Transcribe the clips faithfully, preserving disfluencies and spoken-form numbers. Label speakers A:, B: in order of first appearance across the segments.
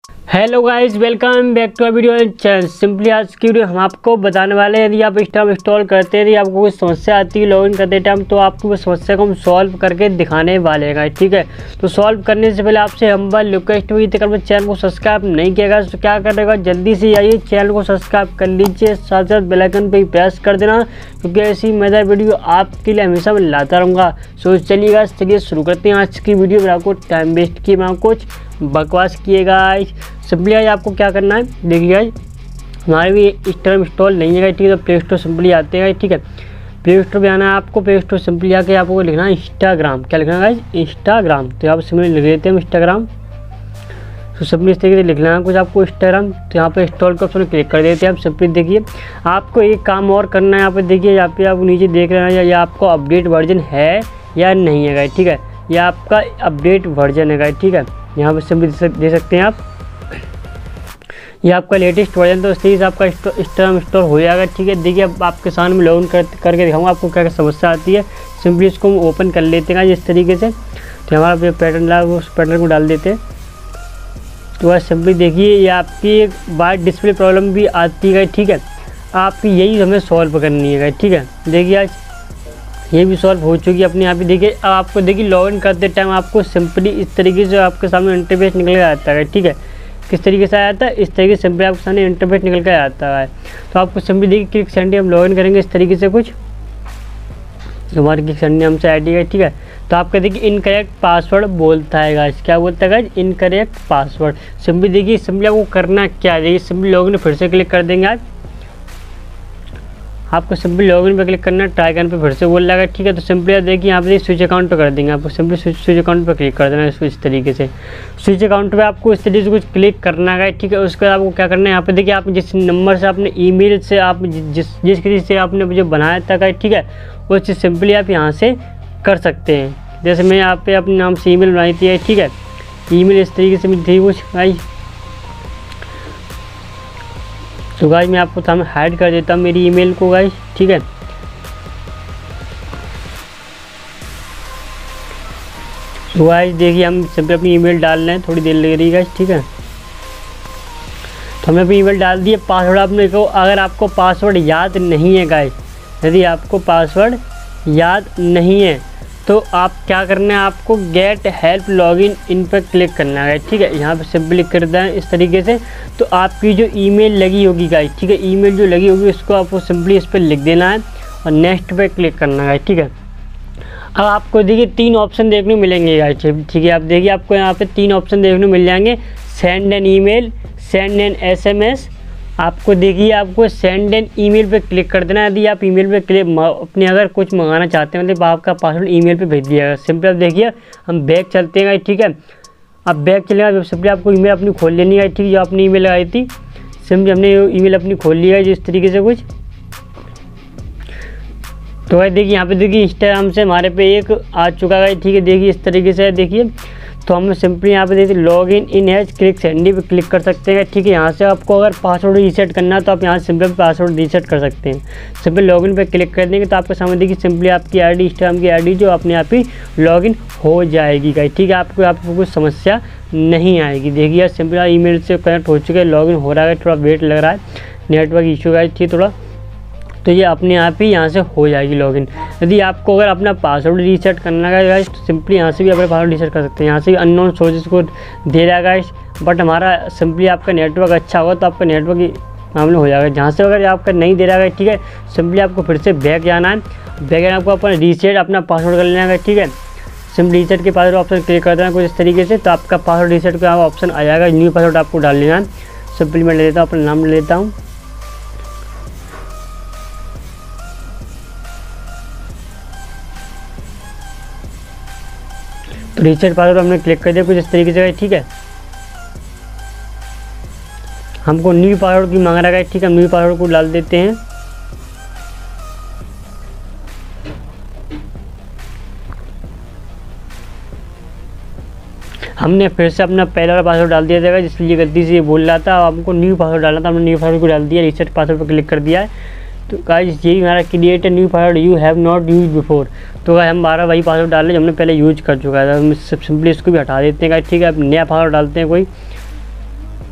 A: Hello guys, welcome back to a video channel. Simply आज की video हम आपको बताने वाले हैं, यदि आप इंस्टाग्राम इंस्टॉल करते हैं, यदि आपको कोई समस्या आती है लॉगिन करते टाइम, तो आपको उस समस्या को हम सॉल्व करके दिखाने वाले हैं गाइस। ठीक है, तो सॉल्व करने से पहले आपसे हम्बल रिक्वेस्ट हुई थी, अगर चैनल को सब्सक्राइब नहीं किया तो क्या करेगा, जल्दी से आइए चैनल को सब्सक्राइब कर लीजिए, साथ साथ बेल आइकन पर प्रेस कर देना, क्योंकि ऐसी मज़ेदार वीडियो आपके लिए हमेशा मैं लाता रहूँगा। सो चलिएगा, चलिए शुरू करते हैं आज की वीडियो। मेरा आपको टाइम वेस्ट किए मैं कुछ बकवास किएगा। सिंपली आज आपको क्या करना है, देखिए गाइस, हमारे भी इंस्टाग्राम इंस्टॉल नहीं है गाइस। ठीक है, तो प्ले स्टोर सिंपली आते हैं गाइस। ठीक है, प्ले स्टोर पे आना है आपको। प्ले स्टोर सिंपली आके आपको लिखना है इंस्टाग्राम। क्या लिखना है गाइस? इंस्टाग्राम। तो यहाँ पर सिंपली लिख देते हैं हम इंस्टाग्राम। तो सिंपली इस तरीके से लिखना है कुछ आपको इंस्टाग्राम। तो यहाँ पे इंस्टॉल के ऑप्शन क्लिक कर देते हैं आप। सिंपली देखिए, आपको एक काम और करना है। यहाँ पे देखिए, यहाँ पे आप नीचे देख रहे हैं, या आपको अपडेट वर्जन है या नहीं है गाइस। ठीक है, यह आपका अपडेट वर्जन है गाइस। ठीक है, यहाँ पे सिंपली दे सकते हैं आप, ये आपका लेटेस्ट वर्जन। तो इसलिए आपका इंस्टाग्राम इंस्टॉल हो जाएगा। ठीक है, देखिए अब आपके सामने में लॉगिन कर करके दिखाऊंगा आपको क्या क्या समस्या आती है। सिंपली इसको हम ओपन कर लेते हैं इस तरीके से। तो हमारा जो पैटर्न डाला उस पैटर्न को डाल देते हैं। तो बस सिंपली देखिए, ये आपकी एक बार डिस्प्ले प्रॉब्लम भी आती है। ठीक है, आपकी यही हमें सॉल्व करनी है। ठीक है, देखिए आज ये भी सॉल्व हो चुकी है अपने यहाँ पे। देखिए अब आपको देखिए लॉगिन करते टाइम आपको सिंपली इस तरीके से आपके सामने इंटरफेस निकल के आता है। ठीक है, किस तरीके से आया था, इस तरीके से सिंपली आपके सामने इंटरफेस निकल कर आता है। तो आपको सिंपली देखिए क्लिक सेंड हम लॉगिन करेंगे इस तरीके से कुछ, हमारे क्लिक सेंड हमसे आई डी है। ठीक है, तो आपका देखिए इनकरेक्ट पासवर्ड बोलता है गाइस। क्या बोलता है गाइस? Incorrect password. सिंपली देखिए, सिंपली आपको करना क्या है, देखिए सिंपली लॉगिन फिर से क्लिक कर देंगे आप। आपको सिंपली लॉगिन पे क्लिक करना है, ट्राई करने पे फिर से बोल लगा। ठीक है, तो सिंपली देखिए यहाँ पे स्विच अकाउंट पे कर देंगे। आपको सिंपली स्विच स्विच अकाउंट पे क्लिक कर देना है इसको इस तरीके से। स्विच अकाउंट पे आपको इस तरीके से कुछ क्लिक करना है। ठीक है, उसके बाद आपको क्या करना है, यहाँ पे देखिए आप जिस नंबर से आपने ईमेल से आप जिस जिस किसी से आपने जो बनाया था गाइस, ठीक है, वो चीज़ सिंपली आप यहाँ से कर सकते हैं। जैसे मैं यहाँ पे अपने नाम से ईमेल बनाई थी। ठीक है, ईमेल इस तरीके से मेरी थी कुछ गाइस। तो गाइस मैं आपको सामने हाइड कर देता हूँ मेरी ईमेल को गाइस। ठीक है, तो गाइस देखिए हम सिंपली अपनी ईमेल डाल रहे हैं, थोड़ी देर लग रही है गाइस। ठीक है, तो हमने अपनी ईमेल डाल दी है। पासवर्ड आपने को, अगर आपको पासवर्ड याद नहीं है गाइस, यदि आपको पासवर्ड याद नहीं है तो आप क्या करना है, आपको गेट हेल्प लॉगिन इन पर क्लिक करना है। ठीक है, यहाँ पे सिंपली कर दें इस तरीके से। तो आपकी जो ईमेल लगी होगी गाइस, ठीक है, ईमेल जो लगी होगी उसको आपको सिंपली इस पर लिख देना है और नेक्स्ट पे क्लिक करना है। ठीक है, अब आपको देखिए तीन ऑप्शन देखने को मिलेंगे गाइस। ठीक है, आप देखिए आपको यहाँ पे तीन ऑप्शन देखने को मिल जाएंगे, send an email, send an SMS. आपको देखिए आपको सेंड एन ईमेल पे क्लिक कर देना है। यदि आप ईमेल पे क्लिक अपने अगर कुछ मंगाना चाहते हैं, मतलब आपका पासवर्ड ईमेल पे भेज दिया। सिंपली आप देखिए हम बैक चलते हैं। ठीक है, अब बैक चलेगा, सिंपली आपको ईमेल अपनी खोल लेनी है। ठीक है, जो आपने ईमेल लगाई थी, सिंपली हमने ईमेल अपनी खोल लिया है जिस तरीके से कुछ। तो भाई देखिए यहाँ पे देखिए इंस्टाग्राम से हमारे पे एक आ चुका है। ठीक है, देखिए इस तरीके से देखिए। तो हम सिंपली यहाँ पे देखिए log in in has click send पे क्लिक कर सकते हैं। ठीक है, यहाँ से आपको अगर पासवर्ड रीसेट करना है तो आप यहाँ से सिंपली पासवर्ड रीसेट कर सकते हैं। सिंपली लॉगिन पे क्लिक कर देंगे तो आपके सामने देखिए सिंपली आपकी आईडी, इंस्टाग्राम की आईडी जो अपने आप ही लॉगिन हो जाएगी गाइस। ठीक है, आपको आपको कुछ समस्या नहीं आएगी। देखिए सिंपली ईमेल से कनेक्ट हो चुके हैं, लॉगिन हो रहा है, थोड़ा वेट लग रहा है, नेटवर्क इशू गाइस ठीक थोड़ा। तो ये अपने आप ही यहाँ से हो जाएगी लॉगिन। यदि आपको अगर अपना पासवर्ड रीसेट करना है गाइस, तो सिंपली यहाँ से भी अपना पासवर्ड रीसेट कर सकते हैं। यहाँ से भी अननोन सोर्सेज को दे रहा है गाइस, बट हमारा सिंपली आपका नेटवर्क अच्छा होगा तो आपका नेटवर्क ही मामले हो जाएगा। जहाँ से अगर आपका नहीं दे रहा है, ठीक है, सिंपली आपको फिर से बैक जाना है। बैक जाना आपको अपना रीसेट अपना पासवर्ड कर लेना है। ठीक है, सिंपली रीसेट के पासवर्ड ऑप्शन क्लिक कर देना कुछ इस तरीके से, तो आपका पासवर्ड रीसेट का ऑप्शन आ जाएगा। न्यू पासवर्ड आपको डाल लेना है। सिंपली मैं ले लेता हूँ, अपना नाम ले लेता हूँ। तो रीसेट पासवर्ड हमने क्लिक कर दिया कुछ इस तरीके से। ठीक है, हमको न्यू पासवर्ड की मांग रहा है। ठीक है, हम न्यू पासवर्ड को डाल देते हैं। हमने फिर से अपना पहला वाला पासवर्ड डाल दिया था, जिसलिए गलती से ये बोल रहा था हमको न्यू पासवर्ड डालना था। हमने न्यू पासवर्ड को डाल दिया, रीसेट पासवर्ड पर क्लिक कर दिया है। तो गाइस यही हमारा create new password you have not use before. तो गाइस हम हमारा वही पासवर्ड डाल रहे जो हमने पहले यूज कर चुका है। हम सिंपली इसको भी हटा देते हैं गाइस। ठीक है, अब नया पासवर्ड डालते हैं कोई।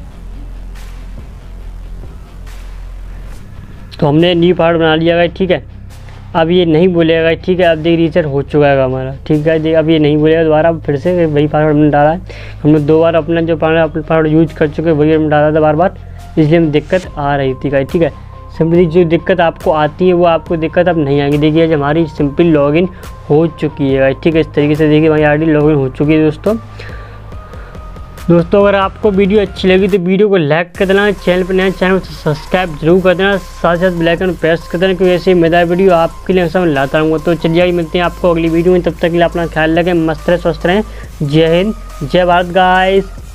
A: तो हमने न्यू पासवर्ड बना लिया है, ठीक है। अब ये नहीं बोलेगा, ठीक है। अब देखिए रीसेट हो चुका है हमारा, ठीक है। अब ये नहीं बोलेगा दोबारा, फिर से वही पासवर्ड हमने डाला है। हमने दो बार अपना जो पासवर्ड यूज कर चुके वही हमने डाला था बार बार, इसलिए हमें दिक्कत आ रही थी गाइस, ठीक है। सिंपली जो दिक्कत आपको आती है वो आपको दिक्कत अब नहीं आएगी। देखिए हमारी सिंपल लॉगिन हो चुकी है, ठीक है। इस तरीके से देखिए हमारी आई डी लॉगिन हो चुकी है दोस्तों। दोस्तों अगर आपको वीडियो अच्छी लगी तो वीडियो को लाइक कर देना, चैनल पर नए चैनल को सब्सक्राइब जरूर कर देना, साथ साथ बेल आइकन प्रेस कर देना, क्योंकि ऐसे मज़ेदार वीडियो आपके लिए हमेशा मैं लाता रहूँगा। तो चलिए मिलते हैं आपको अगली वीडियो में, तब तक के लिए अपना ख्याल रखें, मस्त रहे, स्वस्थ रहें। जय हिंद, जय भारत गाइस।